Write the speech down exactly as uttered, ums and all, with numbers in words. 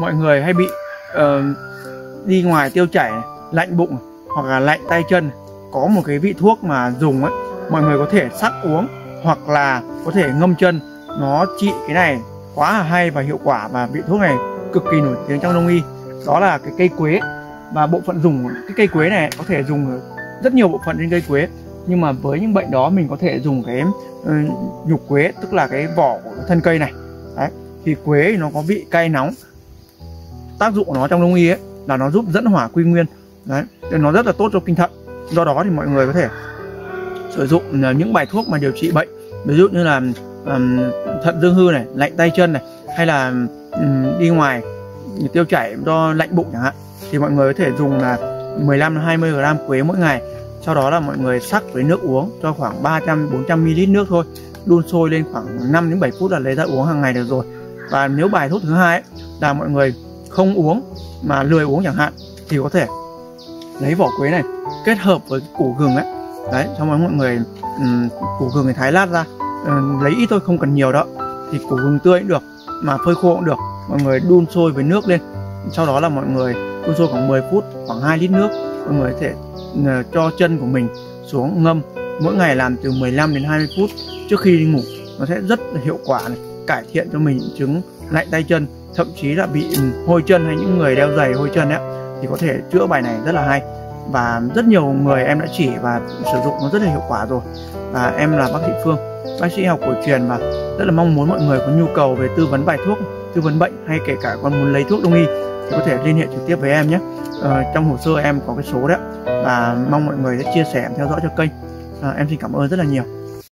mọi người hay bị uh, đi ngoài tiêu chảy, lạnh bụng hoặc là lạnh tay chân, có một cái vị thuốc mà dùng ấy, mọi người có thể sắc uống hoặc là có thể ngâm chân, nó trị cái này quá là hay và hiệu quả, và vị thuốc này cực kỳ nổi tiếng trong đông y. Đó là cái cây quế, và bộ phận dùng cái cây quế này có thể dùng rất nhiều bộ phận trên cây quế, nhưng mà với những bệnh đó mình có thể dùng cái uh, nhục quế, tức là cái vỏ của thân cây này. Đấy, thì quế nó có vị cay nóng, tác dụng của nó trong đông y ấy là nó giúp dẫn hỏa quy nguyên. Đấy, nó rất là tốt cho kinh thận. Do đó thì mọi người có thể sử dụng những bài thuốc mà điều trị bệnh, ví dụ như là um, thận dương hư này, lạnh tay chân này, hay là um, đi ngoài tiêu chảy do lạnh bụng chẳng hạn, thì mọi người có thể dùng là mười lăm đến hai mươi gam quế mỗi ngày. Sau đó là mọi người sắc với nước uống cho khoảng ba trăm đến bốn trăm mi li lít nước thôi, đun sôi lên khoảng năm đến bảy phút là lấy ra uống hàng ngày được rồi. Và nếu bài thuốc thứ hai ấy, là mọi người không uống mà lười uống chẳng hạn, thì có thể lấy vỏ quế này kết hợp với củ gừng ấy, đấy, xong rồi mọi người um, củ gừng thì thái lát ra, uh, lấy ít thôi, không cần nhiều đâu, thì củ gừng tươi cũng được mà phơi khô cũng được. Mọi người đun sôi với nước lên, sau đó là mọi người đun sôi khoảng mười phút, khoảng hai lít nước, mọi người có thể uh, cho chân của mình xuống ngâm, mỗi ngày làm từ mười lăm đến hai mươi phút trước khi đi ngủ. Nó sẽ rất là hiệu quả này, cải thiện cho mình chứng lạnh tay chân, thậm chí là bị hôi chân hay những người đeo giày hôi chân ấy, thì có thể chữa bài này rất là hay. Và rất nhiều người em đã chỉ và sử dụng nó rất là hiệu quả rồi. Và em là bác sĩ Phương, bác sĩ học cổ truyền, và rất là mong muốn mọi người có nhu cầu về tư vấn bài thuốc, tư vấn bệnh, hay kể cả còn muốn lấy thuốc đông y thì có thể liên hệ trực tiếp với em nhé. Ờ, trong hồ sơ em có cái số đấy, và mong mọi người sẽ chia sẻ, theo dõi cho kênh. À, em xin cảm ơn rất là nhiều.